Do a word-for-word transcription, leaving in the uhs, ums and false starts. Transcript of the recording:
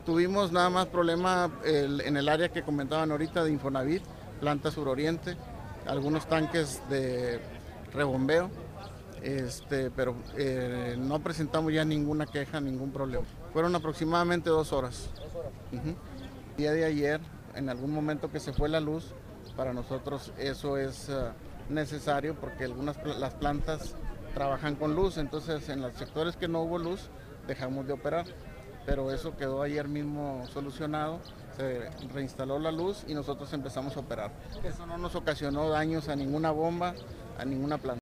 Tuvimos nada más problema el, en el área que comentaban ahorita de Infonavit, planta suroriente, algunos tanques de rebombeo, este, pero eh, no presentamos ya ninguna queja, ningún problema. Fueron aproximadamente dos horas. Uh-huh. El día de ayer, en algún momento que se fue la luz, para nosotros eso es uh, necesario porque algunas pl- las plantas trabajan con luz, entonces en los sectores que no hubo luz dejamos de operar, pero eso quedó ayer mismo solucionado, se reinstaló la luz y nosotros empezamos a operar. Eso no nos ocasionó daños a ninguna bomba, a ninguna planta.